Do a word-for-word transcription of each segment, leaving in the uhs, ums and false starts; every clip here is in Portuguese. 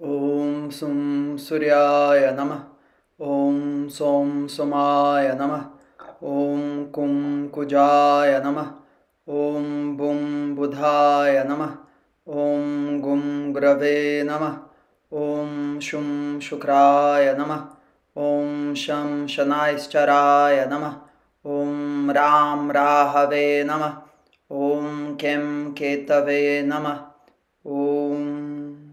Om Sum Suryaya Namah. Om Som Somaya Namah. Om Kum Kujaya Namah. Om Bum Budhaya Namah. Om Gum Grave Namah. Om Shum Shukraya Namah. Om Sham Shanaishcharaya Namah. Om Ram Rahave Namah. Om Kem Ketave Namah. Om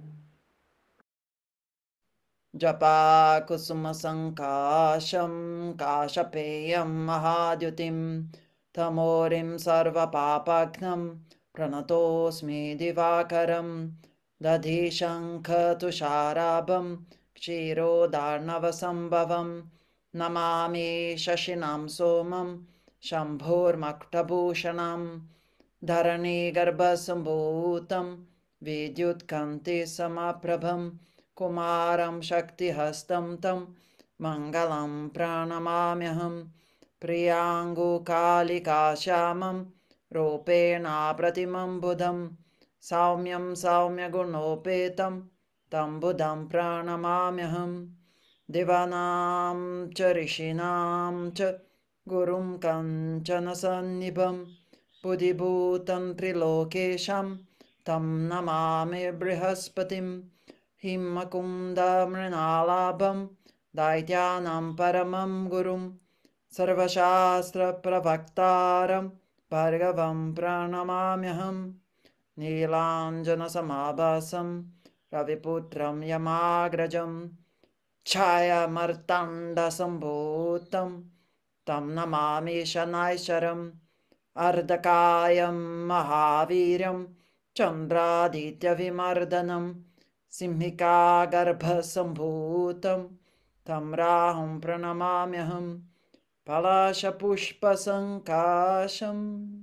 Japa kusuma sankasham kashapeyam mahadyutim tamorim sarva papaknam pranatosmi divakaram dadhi shankha tusharabam kshirodarnavasambhavam namami shashinam somam shambhur maktabhushanam dharani garbhasambhutam vidyutkanti samaprabham Kumaram Shaktihastam Tam Mangalam Pranamamyaham Priyangu Kalika Shyamam Rupena Pratimam Buddham Saumyam Saumya Gunopetam Tam Buddham Pranamamyaham Divanam Charishinam Cha Gurum Kanchana Sannibam Buddhibhutam Trilokesham Tam Namami Brihaspatim Himmakunda Mrinalabham Daityanam Paramam Gurum Sarvashastra Pravaktaram Bhargavam Pranamamyaham Nilanjana Samabhasam Raviputram Yamagrajam Chaya Martanda Sambhutam Tam Namami Shanaisharam Ardakayam Mahaviryam Chandraditya Vimardanam Simhika Garbha Sambhutam Tam Raham Pranamamyaham Palasha Pushpa Sankasham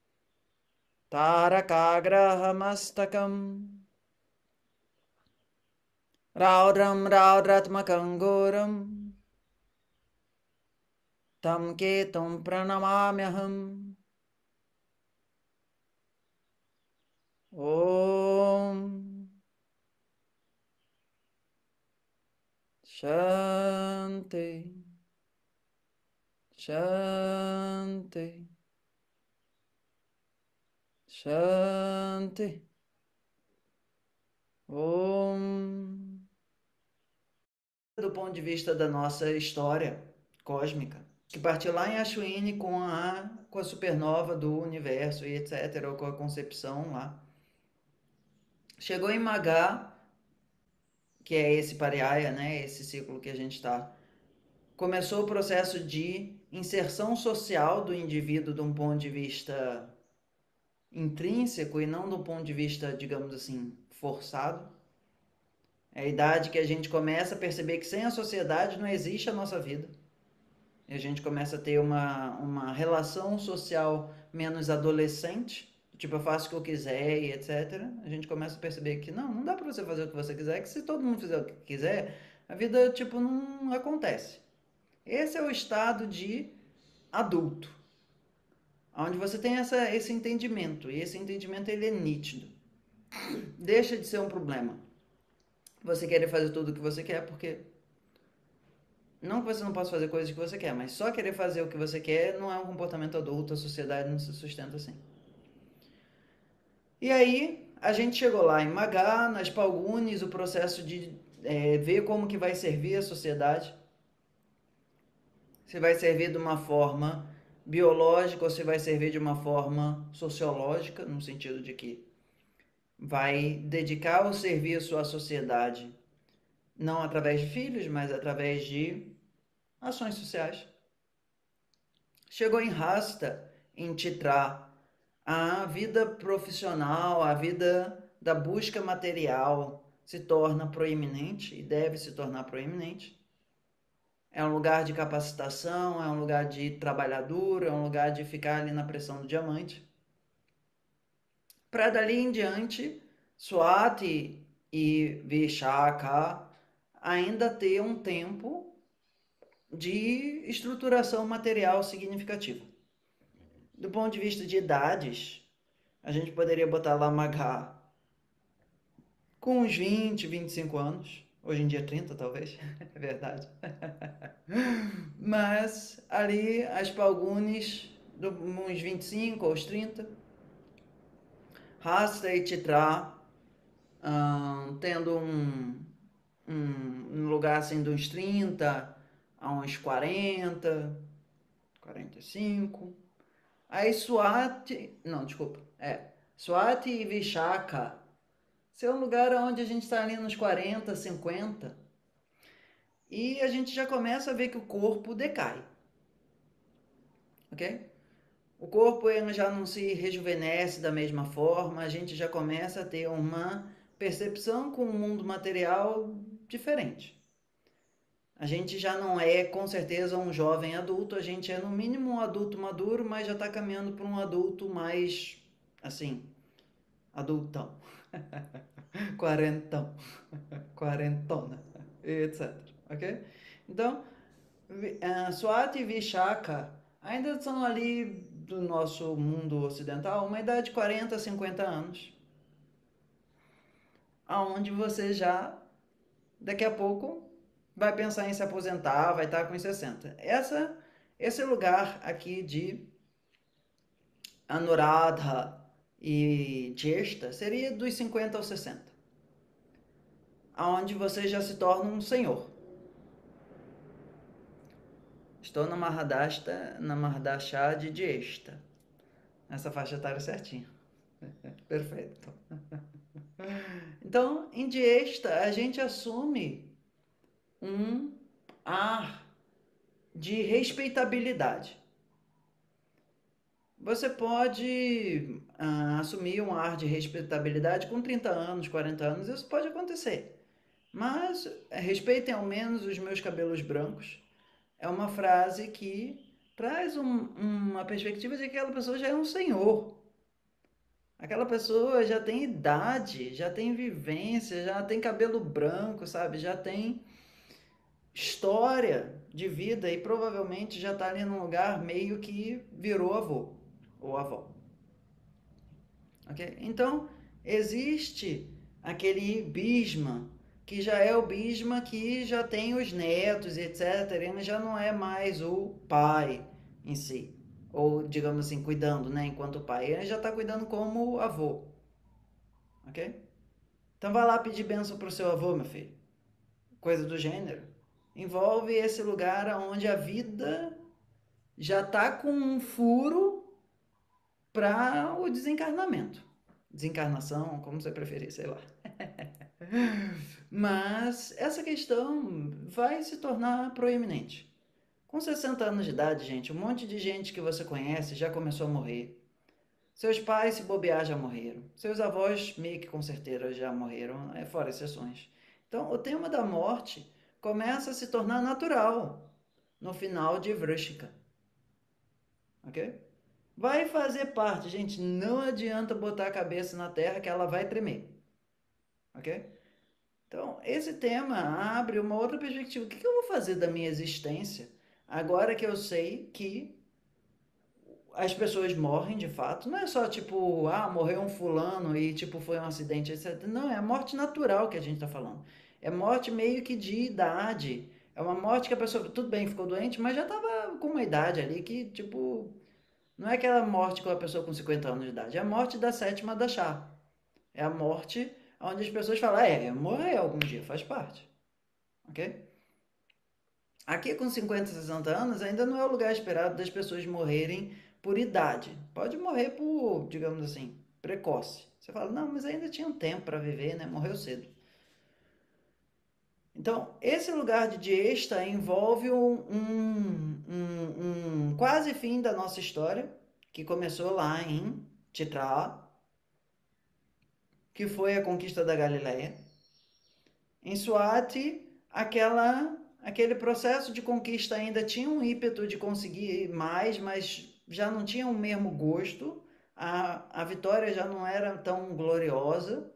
Tarakagrahamastakam Raudram Raudratmakangoram Tam Ketum Pranamamyaham Om Shanti, Shanti, Shanti, Om. Do ponto de vista da nossa história cósmica, que partiu lá em Ashwini com a, com a supernova do universo e etcétera, ou com a concepção lá. Chegou em Magá, que é esse Pariyaya, né, esse ciclo que a gente está. Começou o processo de inserção social do indivíduo de um ponto de vista intrínseco e não do ponto de vista, digamos assim, forçado. É a idade que a gente começa a perceber que sem a sociedade não existe a nossa vida. E a gente começa a ter uma, uma relação social menos adolescente, tipo, eu faço o que eu quiser e etcétera. A gente começa a perceber que não, não dá pra você fazer o que você quiser, que se todo mundo fizer o que quiser, a vida, tipo, não acontece. Esse é o estado de adulto, onde você tem essa, esse entendimento, e esse entendimento ele é nítido. Deixa de ser um problema você querer fazer tudo o que você quer, porque não que você não possa fazer coisas que você quer, mas só querer fazer o que você quer não é um comportamento adulto, a sociedade não se sustenta assim. E aí, a gente chegou lá em Magá, nas Palgunis, o processo de é, ver como que vai servir a sociedade. Se vai servir de uma forma biológica ou se vai servir de uma forma sociológica, no sentido de que vai dedicar o serviço à sociedade não através de filhos, mas através de ações sociais. Chegou em Rasta, em Chitra, a vida profissional, a vida da busca material se torna proeminente e deve se tornar proeminente. É um lugar de capacitação, é um lugar de trabalhar duro, é um lugar de ficar ali na pressão do diamante. Para dali em diante, Swati e Vishaka ainda ter um tempo de estruturação material significativa. Do ponto de vista de idades, a gente poderia botar lá Magha com uns vinte, vinte e cinco anos. Hoje em dia trinta, talvez. É verdade. Mas ali as Palgunis, do- uns vinte e cinco aos trinta. Hasta e Chitra, ahn, tendo um, um, um lugar assim de uns trinta a uns quarenta, quarenta e cinco. Aí Swati, não, desculpa, é, Swati e Vishaka, esse é um lugar onde a gente está ali nos quarenta, cinquenta, e a gente já começa a ver que o corpo decai, ok? O corpo ele já não se rejuvenesce da mesma forma, a gente já começa a ter uma percepção com o mundo material diferente. A gente já não é, com certeza, um jovem adulto, a gente é no mínimo um adulto maduro, mas já está caminhando para um adulto mais, assim, adultão, quarentão, quarentona, etc. Ok? Então, uh, Swati e Vishaka ainda são ali do nosso mundo ocidental, uma idade de quarenta, cinquenta anos, aonde você já, daqui a pouco, vai pensar em se aposentar, vai estar com sessenta. Essa, esse lugar aqui de Anuradha e Jyeshta seria dos cinquenta aos sessenta, aonde você já se torna um senhor. Estou na Mahadashta, na Mahadasha de Jyeshta. Essa faixa etária certinha. Perfeito. Então, em Jyeshta, a gente assume um ar de respeitabilidade. Você pode ah, assumir um ar de respeitabilidade com trinta anos, quarenta anos, isso pode acontecer. Mas eh, respeitem ao menos os meus cabelos brancos. É uma frase que traz um, uma perspectiva de que aquela pessoa já é um senhor. Aquela pessoa já tem idade, já tem vivência, já tem cabelo branco, sabe? Já tem história de vida e provavelmente já está ali num lugar meio que virou avô ou avó. Ok? Então, existe aquele Bhishma, que já é o Bhishma que já tem os netos, etcétera. Ele já não é mais o pai em si. Ou, digamos assim, cuidando, né? Enquanto pai. Ele já está cuidando como avô. Ok? Então, vai lá pedir bênção para o seu avô, meu filho. Coisa do gênero. Envolve esse lugar onde a vida já está com um furo para o desencarnamento. Desencarnação, como você preferir, sei lá. Mas essa questão vai se tornar proeminente. Com sessenta anos de idade, gente, um monte de gente que você conhece já começou a morrer. Seus pais, se bobear, já morreram. Seus avós, meio que com certeza, já morreram, fora exceções. Então, o tema da morte começa a se tornar natural no final de Vrishika. Ok? Vai fazer parte, gente. Não adianta botar a cabeça na terra que ela vai tremer. Ok? Então, esse tema abre uma outra perspectiva. O que eu vou fazer da minha existência agora que eu sei que as pessoas morrem de fato? Não é só tipo, ah, morreu um fulano e tipo foi um acidente, etcétera. Não, é a morte natural que a gente está falando. É morte meio que de idade. É uma morte que a pessoa, tudo bem, ficou doente, mas já estava com uma idade ali que, tipo, não é aquela morte com a pessoa com cinquenta anos de idade. É a morte da sétima da chá. É a morte onde as pessoas falam, ah, é, morrer algum dia, faz parte. Ok? Aqui com cinquenta, sessenta anos ainda não é o lugar esperado das pessoas morrerem por idade. Pode morrer por, digamos assim, precoce. Você fala, não, mas ainda tinha um tempo para viver, né? Morreu cedo. Então, esse lugar de Diesta envolve um, um, um, um quase fim da nossa história, que começou lá em Chitra, que foi a conquista da Galileia. Em Swati, aquela, aquele processo de conquista ainda tinha um ímpeto de conseguir mais, mas já não tinha o mesmo gosto. A, a vitória já não era tão gloriosa.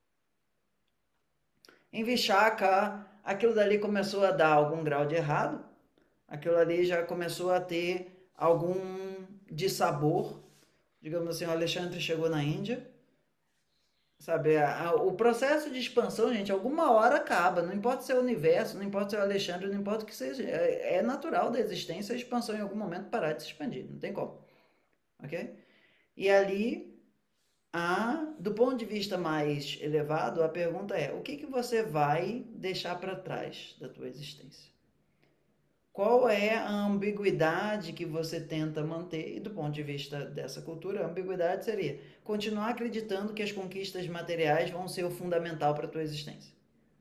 Em Vishaka, aquilo dali começou a dar algum grau de errado. Aquilo ali já começou a ter algum dissabor. Digamos assim, o Alexandre chegou na Índia, Sabe, a- a- o processo de expansão, gente, alguma hora acaba. Não importa se é o universo, não importa se é o Alexandre, não importa o que seja. É, é natural da existência a expansão em algum momento parar de se expandir. Não tem como. Ok? E ali, a, do ponto de vista mais elevado, a pergunta é: o que, que você vai deixar para trás da tua existência? Qual é a ambiguidade que você tenta manter? E do ponto de vista dessa cultura, a ambiguidade seria continuar acreditando que as conquistas materiais vão ser o fundamental para a tua existência.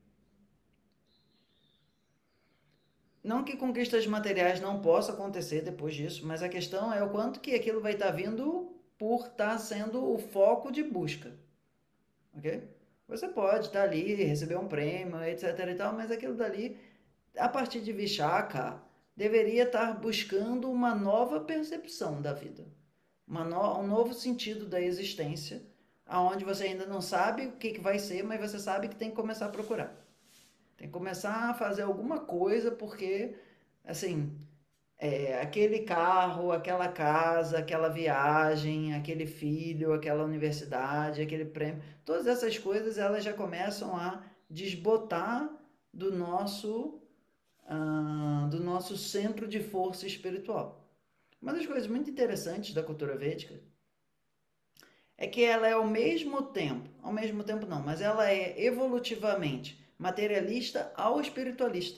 Não que conquistas materiais não possam acontecer depois disso, mas a questão é o quanto que aquilo vai estar vindo por estar sendo o foco de busca, ok? Você pode estar ali, receber um prêmio, etc e tal, mas aquilo dali, a partir de Vishaka, deveria estar buscando uma nova percepção da vida, uma no, um novo sentido da existência, aonde você ainda não sabe o que, que vai ser, mas você sabe que tem que começar a procurar. Tem que começar a fazer alguma coisa, porque, assim, é, aquele carro, aquela casa, aquela viagem, aquele filho, aquela universidade, aquele prêmio, todas essas coisas elas já começam a desbotar do nosso, ah, do nosso centro de força espiritual. Uma das coisas muito interessantes da cultura védica é que ela é ao mesmo tempo, ao mesmo tempo não, mas ela é evolutivamente materialista ao espiritualista.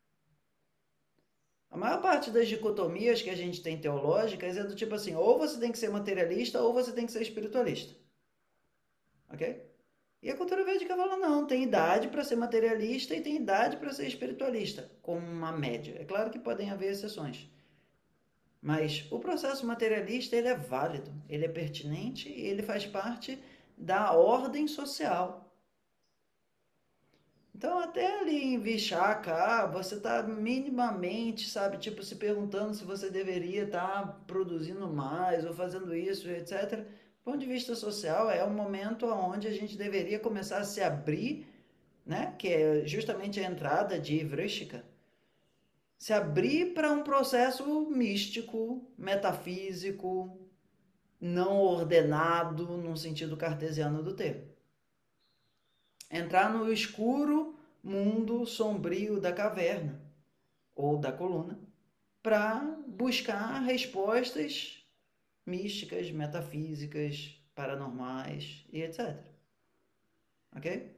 A maior parte das dicotomias que a gente tem teológicas é do tipo assim, ou você tem que ser materialista ou você tem que ser espiritualista. Ok? E a cultura védica fala, não, tem idade para ser materialista e tem idade para ser espiritualista, como uma média. É claro que podem haver exceções. Mas o processo materialista, ele é válido, ele é pertinente e ele faz parte da ordem social. Então, até ali em Vishaka, ah, você está minimamente, sabe, tipo, se perguntando se você deveria estar tá produzindo mais ou fazendo isso, etcétera. Do ponto de vista social, é um momento onde a gente deveria começar a se abrir, né, que é justamente a entrada de Vrishika, se abrir para um processo místico, metafísico, não ordenado, no sentido cartesiano do termo. Entrar no escuro mundo sombrio da caverna ou da coluna para buscar respostas místicas, metafísicas, paranormais e etcétera. Ok?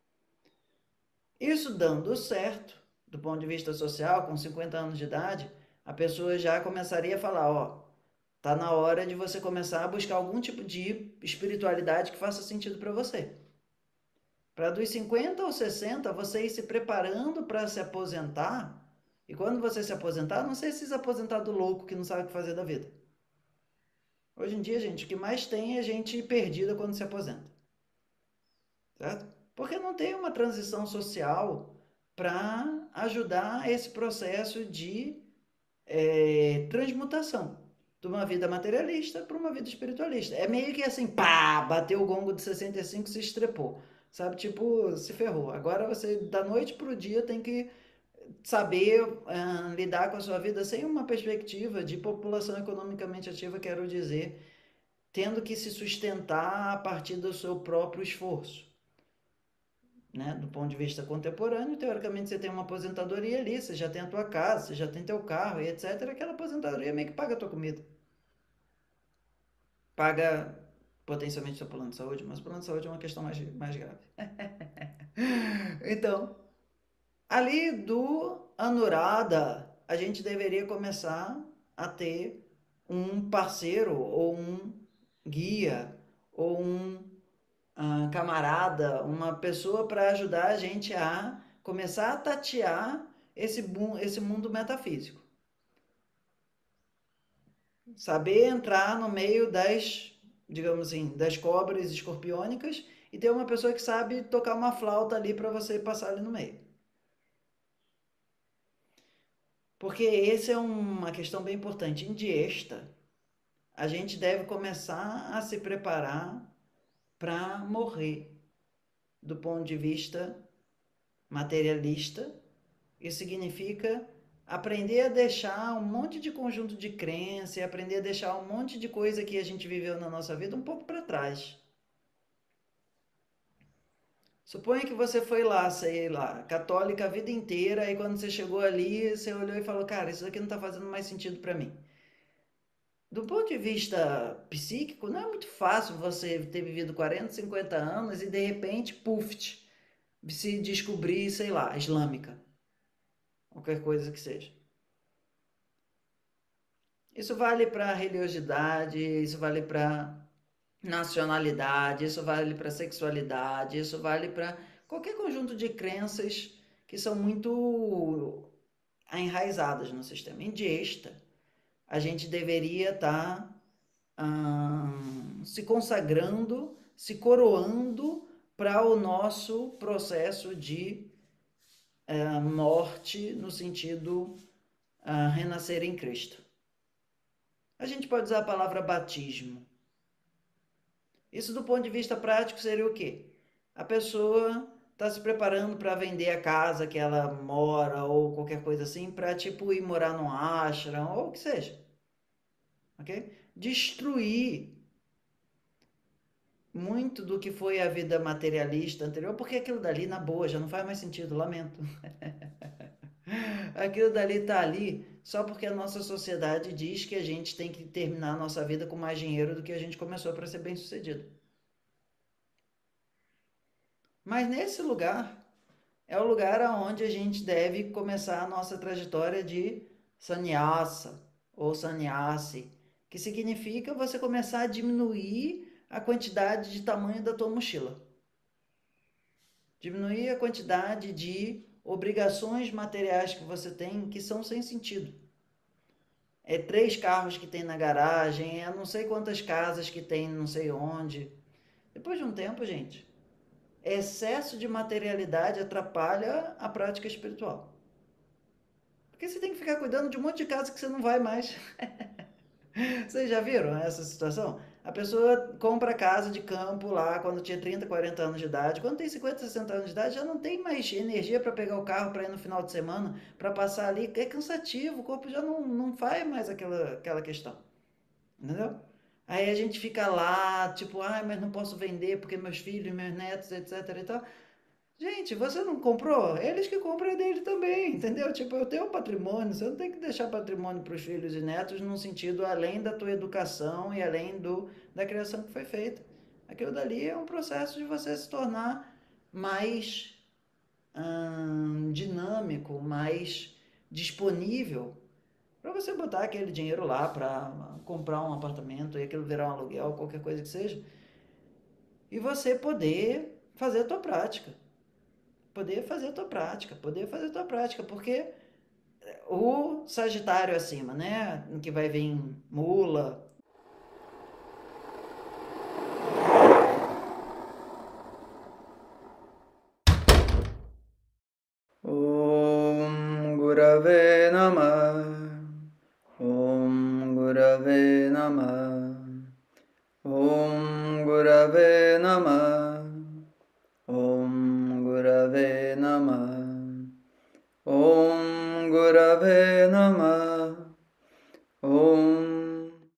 Isso dando certo, do ponto de vista social, com cinquenta anos de idade, a pessoa já começaria a falar, ó, tá na hora de você começar a buscar algum tipo de espiritualidade que faça sentido para você. Para dos cinquenta aos sessenta, você ir se preparando para se aposentar. E quando você se aposentar, não sei se esses aposentado louco que não sabe o que fazer da vida. Hoje em dia, gente, o que mais tem é gente perdida quando se aposenta. Certo? Porque não tem uma transição social para ajudar esse processo de é, transmutação de uma vida materialista para uma vida espiritualista. É meio que assim, pá, bateu o gongo de sessenta e cinco e se estrepou. Sabe, tipo, se ferrou. Agora você, da noite para o dia, tem que saber uh, lidar com a sua vida sem uma perspectiva de população economicamente ativa, quero dizer, tendo que se sustentar a partir do seu próprio esforço. Né? Do ponto de vista contemporâneo, teoricamente você tem uma aposentadoria ali, você já tem a tua casa, você já tem teu carro e etcétera. Aquela aposentadoria meio que paga a tua comida. Paga potencialmente seu plano de saúde, mas o plano de saúde é uma questão mais, mais grave. Então, ali do Anurada, a gente deveria começar a ter um parceiro ou um guia ou um uh, camarada, uma pessoa para ajudar a gente a começar a tatear esse, esse mundo metafísico. Saber entrar no meio das, digamos assim, das cobras escorpiônicas e ter uma pessoa que sabe tocar uma flauta ali para você passar ali no meio. Porque essa é uma questão bem importante. Em diesta, a gente deve começar a se preparar para morrer do ponto de vista materialista. Isso significa aprender a deixar um monte de conjunto de crença e aprender a deixar um monte de coisa que a gente viveu na nossa vida um pouco para trás. Suponha que você foi lá, sei lá, católica a vida inteira, e quando você chegou ali, você olhou e falou, cara, isso aqui não está fazendo mais sentido para mim. Do ponto de vista psíquico, não é muito fácil você ter vivido quarenta, cinquenta anos e de repente, puf, se descobrir, sei lá, islâmica, qualquer coisa que seja. Isso vale para religiosidade, isso vale para nacionalidade, isso vale para sexualidade, isso vale para qualquer conjunto de crenças que são muito enraizadas no sistema. Indiesta, a gente deveria estar tá, hum, se consagrando, se coroando para o nosso processo de uh, morte no sentido uh, renascer em Cristo. A gente pode usar a palavra batismo. Isso do ponto de vista prático seria o quê? A pessoa está se preparando para vender a casa que ela mora ou qualquer coisa assim para tipo ir morar num ashram ou o que seja. Ok? Destruir muito do que foi a vida materialista anterior, porque aquilo dali, na boa, já não faz mais sentido, lamento. Aquilo dali está ali só porque a nossa sociedade diz que a gente tem que terminar a nossa vida com mais dinheiro do que a gente começou para ser bem sucedido. Mas nesse lugar é o lugar aonde a gente deve começar a nossa trajetória de sannyasa ou sannyasi, que significa você começar a diminuir a quantidade de tamanho da tua mochila. Diminuir a quantidade de obrigações materiais que você tem que são sem sentido. É três carros que tem na garagem, é não sei quantas casas que tem não sei onde. Depois de um tempo, gente, excesso de materialidade atrapalha a prática espiritual. Porque você tem que ficar cuidando de um monte de casa que você não vai mais. Vocês já viram essa situação? A pessoa compra casa de campo lá quando tinha trinta, quarenta anos de idade. Quando tem cinquenta, sessenta anos de idade, já não tem mais energia para pegar o carro para ir no final de semana, para passar ali. É cansativo, o corpo já não, não faz mais aquela, aquela questão. Entendeu? Aí a gente fica lá, tipo, ah, mas não posso vender porque meus filhos, meus netos, etc e tal. Gente, você não comprou? Eles que compram é dele também, entendeu? Tipo, eu tenho um patrimônio, você não tem que deixar patrimônio para os filhos e netos num sentido além da tua educação e além do, da criação que foi feita. Aquilo dali é um processo de você se tornar mais hum, dinâmico, mais disponível para você botar aquele dinheiro lá para comprar um apartamento e aquilo virar um aluguel, qualquer coisa que seja, e você poder fazer a tua prática. Poder fazer a tua prática, poder fazer a tua prática, porque o Sagitário acima, né, que vai vir mula. Om Gurave Namah. Om Gurave Namah. Om Gurave Namah. Om Gurave Namah.